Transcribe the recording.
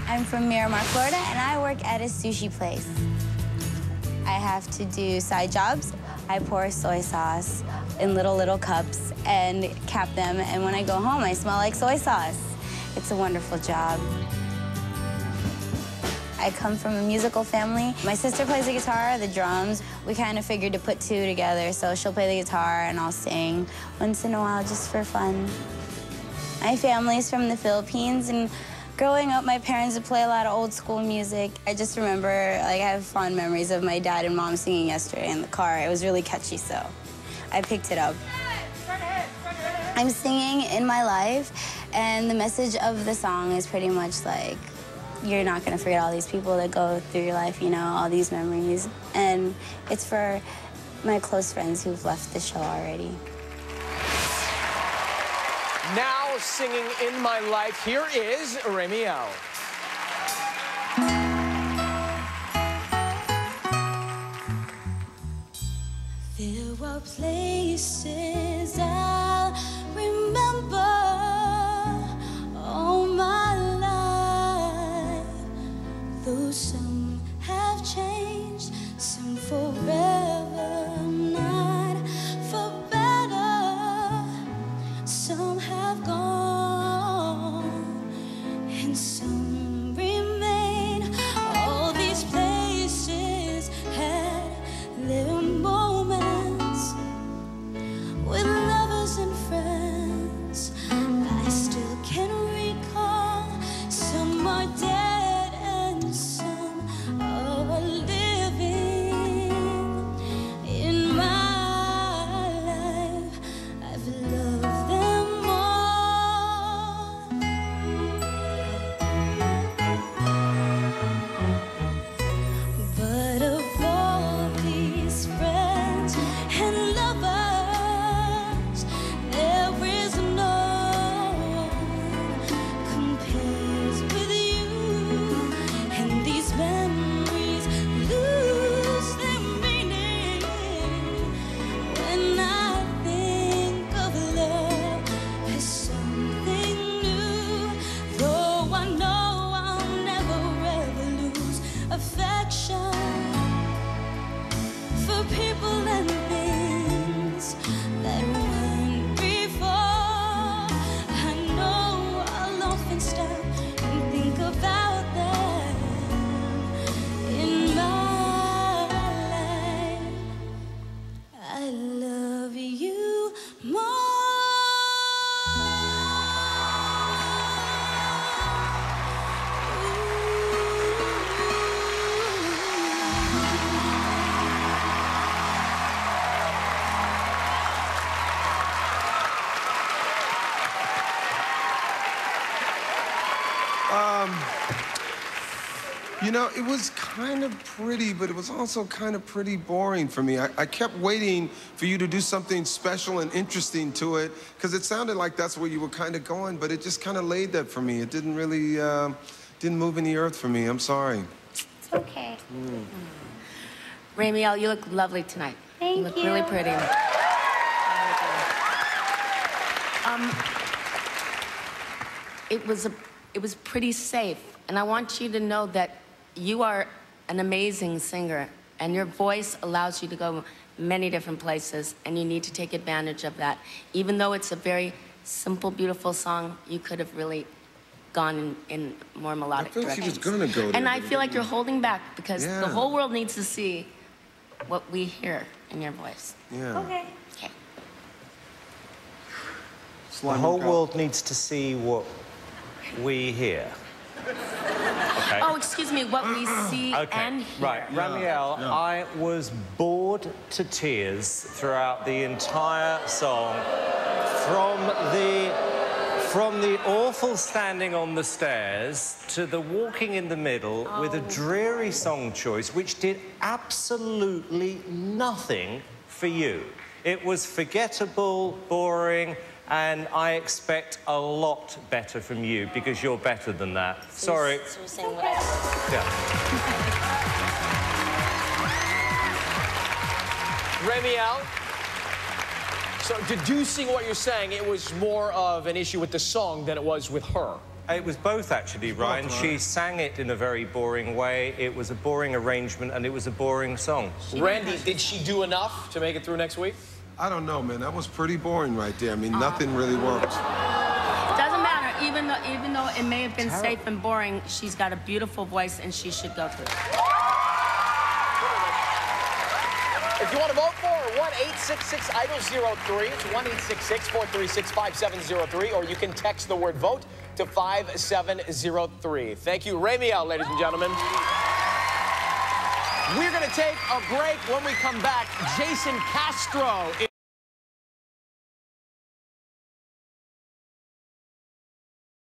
I'm from Miramar, Florida, and I work at a sushi place. I have to do side jobs. I pour soy sauce in little cups and cap them, and when I go home, I smell like soy sauce. It's a wonderful job. I come from a musical family. My sister plays the guitar, the drums. We kind of figured to put two together, so she'll play the guitar and I'll sing once in a while just for fun. My family's from the Philippines, and growing up, my parents would play a lot of old school music. I just remember, like, I have fond memories of my dad and mom singing yesterday in the car. It was really catchy, so I picked it up. I'm singing In My Life, and the message of the song is pretty much like, you're not gonna forget all these people that go through your life, you know, all these memories. And it's for my close friends who've left the show already. Now singing In My Life, here is Ramiel. There were places I'll remember all my life, though some have changed, some forever, not for better. Some have gone and some remain. All these places had their moments with lovers and friends. I still can recall some are dead and some are living. In my life, I've loved them all. But of all these friends and lovers, there is no one compares with you. And these memories lose their meaning when I think of love as something new. Though I know I'll never ever lose affection for people and things that went before. I know I'll often stop and think about them. In my life, I love you more. You know, it was kind of pretty, but it was also kind of pretty boring for me. I kept waiting for you to do something special and interesting to it, because it sounded like that's where you were kind of going, but it just kind of laid that for me. It didn't really, didn't move any earth for me. I'm sorry. It's okay. Ramiel, you look lovely tonight. Thank you. Look you. really pretty. It was pretty safe, and I want you to know that you are an amazing singer, and your voice allows you to go many different places, and you need to take advantage of that. Even though it's a very simple, beautiful song, you could have really gone in more melodic directions. I feel like she was gonna go there. And I feel like you're holding back because Yeah. the whole world needs to see what we hear in your voice. Yeah. Okay. Okay. The whole world needs to see what we hear. Okay. Oh, excuse me, what we see and hear. Right, Ramiel, I was bored to tears throughout the entire song. From the awful standing on the stairs to the walking in the middle with a dreary song choice which did absolutely nothing for you. It was forgettable, boring, and I expect a lot better from you because you're better than that. Sorry. So you're saying what I Ramiel, so deducing what you're saying, it was more of an issue with the song than it was with her. It was both, actually, Ryan. She sang it in a very boring way. It was a boring arrangement, and it was a boring song. Randy, did she do enough to make it through next week? I don't know, man. That was pretty boring right there. I mean, nothing really worked. Doesn't matter. Even though it may have been safe and boring, she's got a beautiful voice, and she should go through. If you want to vote for her, 1-866-IDOL-03. It's 1-866-436-5703. Or you can text the word VOTE to 5703. Thank you, Ramiel, ladies and gentlemen. We're going to take a break. When we come back, Jason Castro